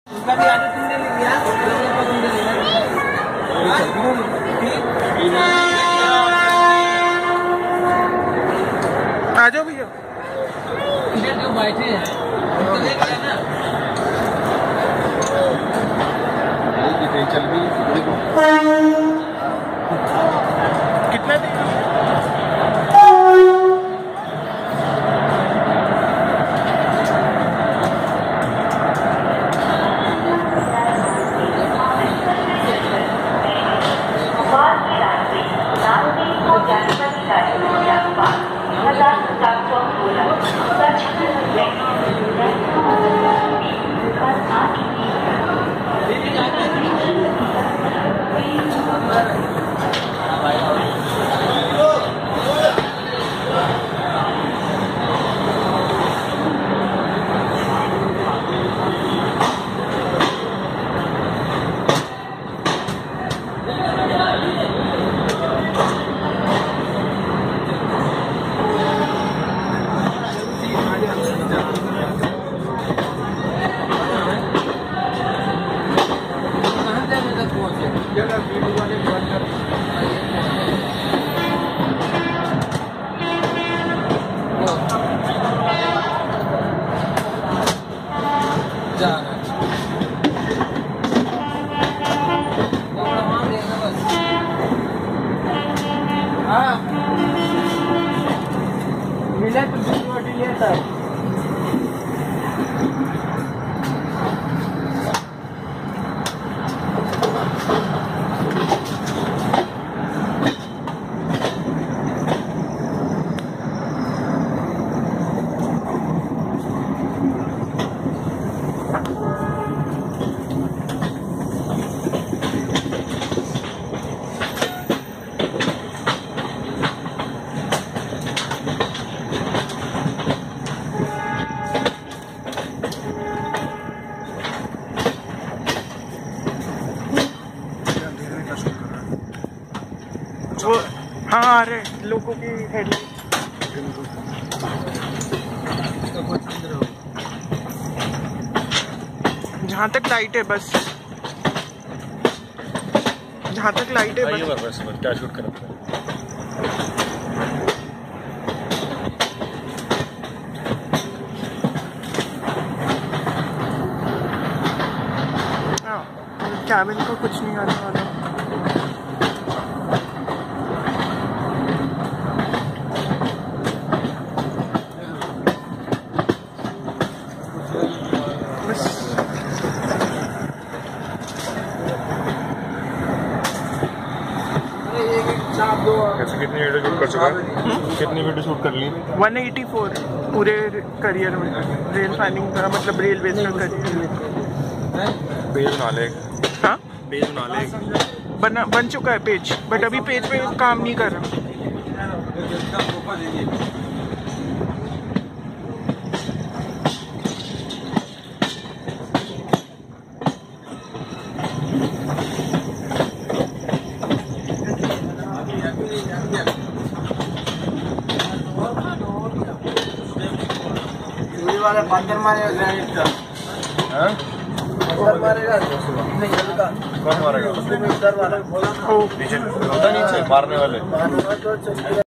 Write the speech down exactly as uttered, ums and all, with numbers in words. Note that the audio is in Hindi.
उसका भी आगे तुमने ले लिया, आ जाओ भैया। इधर जो बैठे हैं तो देख लेना। चल भी कितना देगा? मिला तो दूसरी लिया था। वो हाँ आ रहे लोगों की हेडलाइट। जहाँ तक लाइट है बस, जहाँ तक लाइट है बस। बस क्या शूट कर रहा है। कैबिन को कुछ नहीं आने वाला। कैसे कितनी वीडियो शूट कर चुका है? कितनी वीडियो शूट कर ली? एक सौ चौरासी पूरे करियर में, रेल फाइनिंग का मतलब रेलवे का करियर। पेज बना ले। हाँ पेज बना ले। बना बन चुका है पेज, बट अभी पेज पे काम नहीं कर रहा। वाला पांचर मारेगा ग्रेनेड का। हाँ? उधर मारेगा नहीं हल्का। कौन मारेगा? उधर वाला ओ नीचे नीचे मारने वाले।